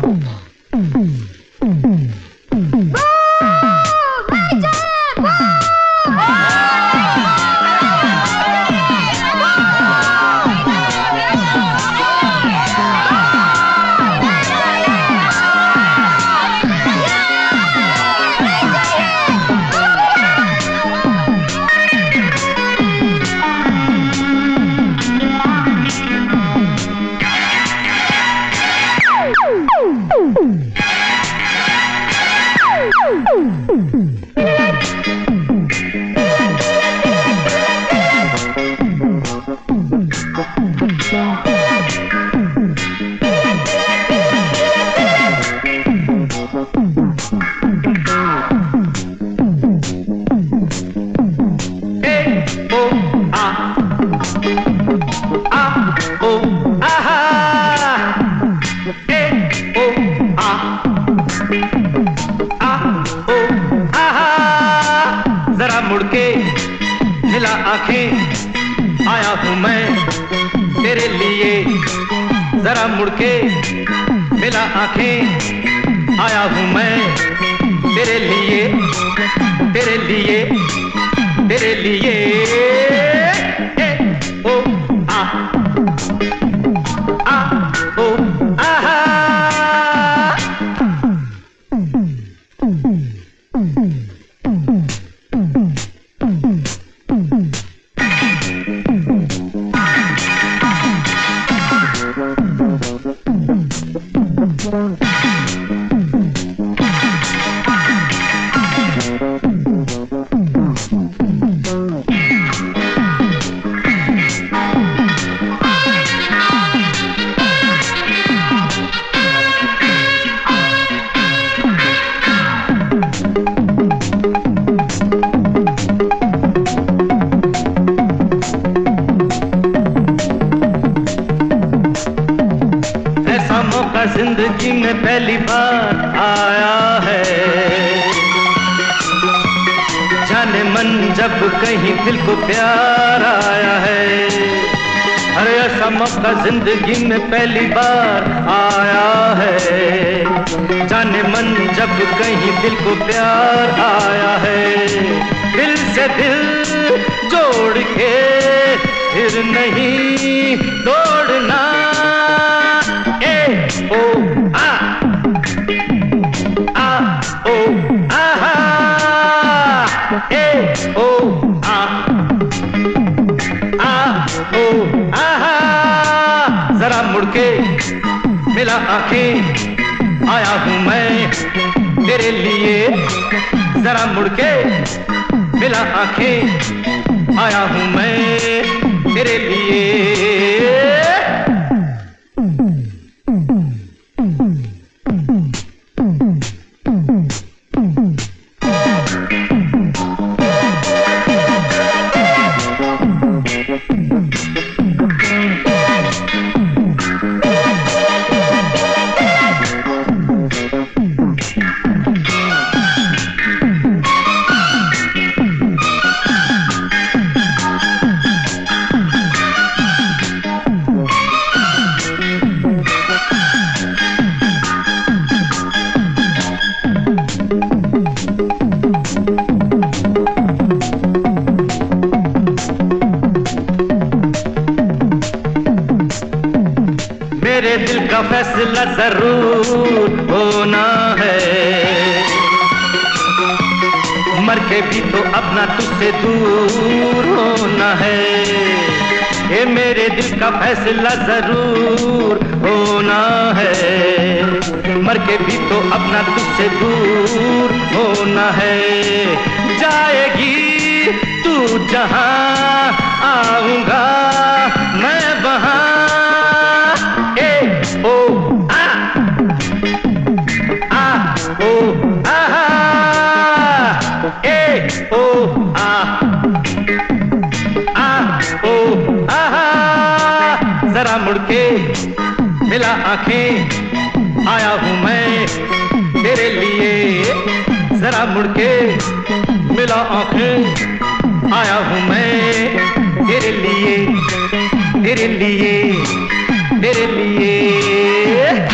जरा मुड़के मिला आंखें, आया हूँ मैं तेरे लिए। जरा मुड़के मिला आंखें, आया हूँ मैं तेरे लिए, तेरे लिए, तेरे लिए। ओ आ ओ आहा। जिंदगी में पहली बार आया है, जाने मन जब कहीं दिल को प्यार आया है। अरे ऐसा मौका जिंदगी में पहली बार आया है, जाने मन जब कहीं दिल को प्यार आया है। दिल से दिल जोड़ के फिर नहीं तोड़ना। ओ आ ओ आहा। ओ आ ओ आहा। जरा मुड़के मिला आंखें, आया हूँ मैं तेरे लिए। जरा मुड़के मिला आंखें, आया हूँ मैं तेरे लिए। मेरे दिल का फैसला जरूर होना है, मर के भी तो अपना तुझसे दूर होना है। ये मेरे दिल का फैसला जरूर होना है, मर के भी तो अपना तुझसे दूर होना है। जाएगी तू जहां, आऊंगा मैं वहां। ओ आ ओ आहा। ओ आ ओ आहा। जरा मुड़के मिला आंखें, आया हूँ मैं तेरे लिए। जरा मुड़के मिला आंखें, आया हूँ मैं तेरे लिए, तेरे लिए, तेरे लिए।